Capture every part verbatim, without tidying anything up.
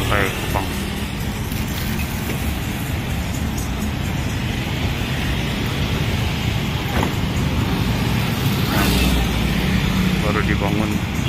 sampai Kupang. Baru dibangun.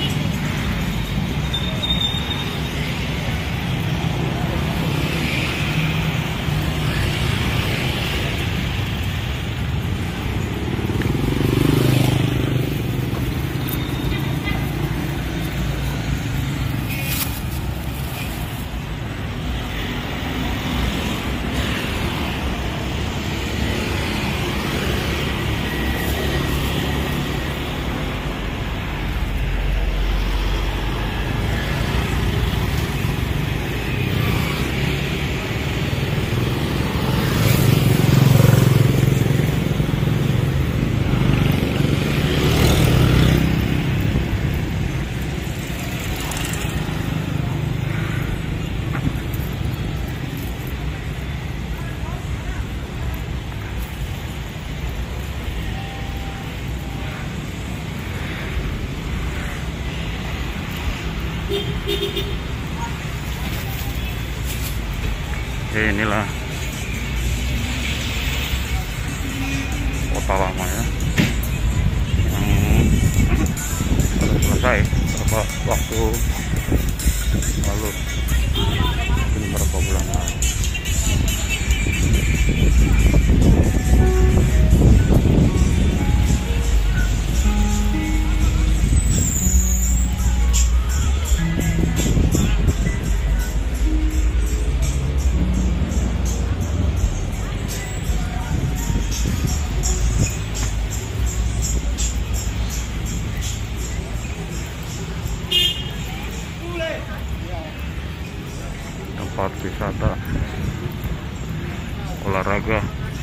Oke, inilah kota lama ya, yang sudah selesai beberapa waktu lalu, mungkin beberapa bulan lalu. Tempat wisata olahraga.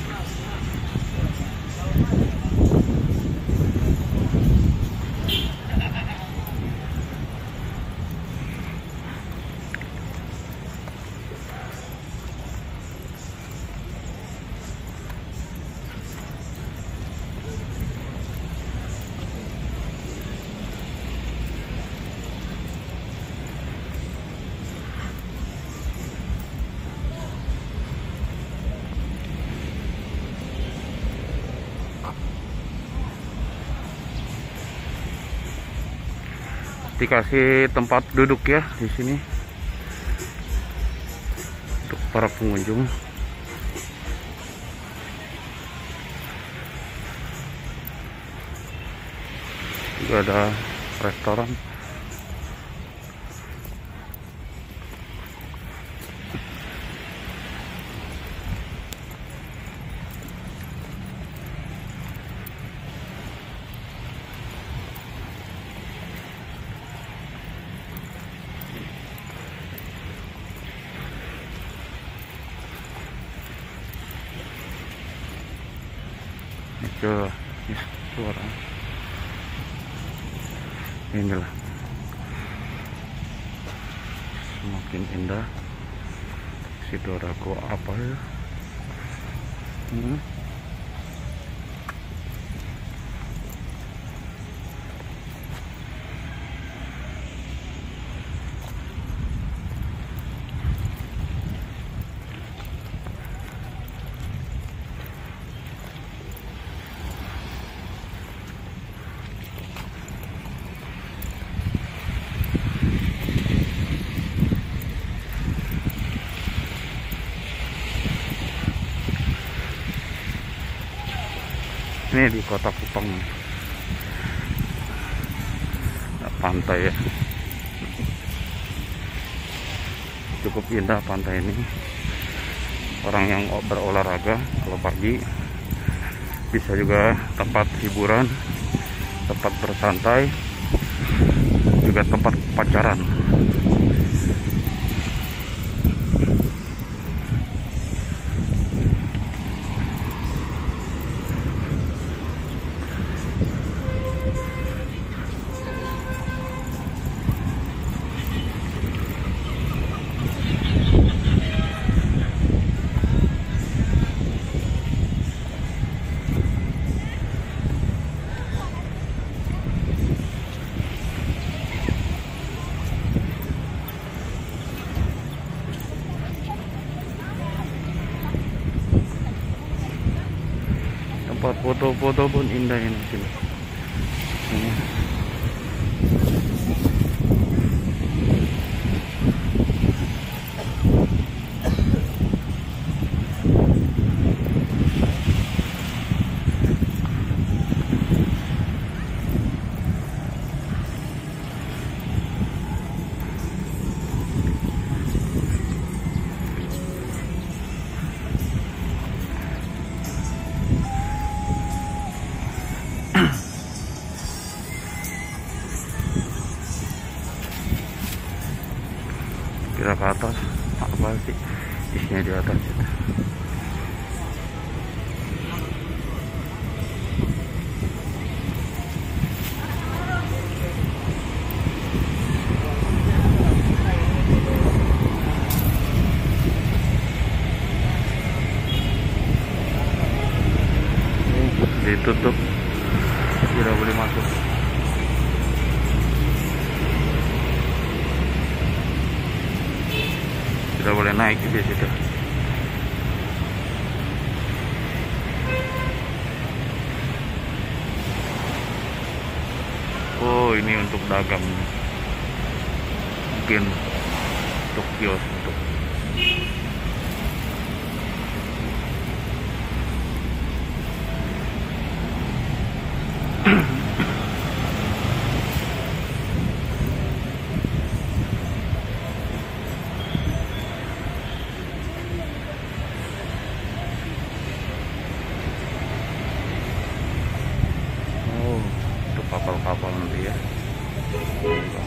Dikasih tempat duduk ya di sini untuk para pengunjung. Juga ada restoran. Ke suara inilah semakin indah. Situ ada gua apa ya? Hmm. Ini di kota Kupang, pantai ya, cukup indah pantai ini. Orang yang berolahraga kalau pagi, bisa juga tempat hiburan, tempat bersantai, juga tempat pacaran. Foto-foto pun indah ini sini. Ini. Kira ke atas apa sih isinya di atas itu. Ditutup, tidak boleh masuk. Tidak boleh naik di situ. Oh, ini untuk dagang, mungkin untuk kios untuk kapal-kapal nanti ya.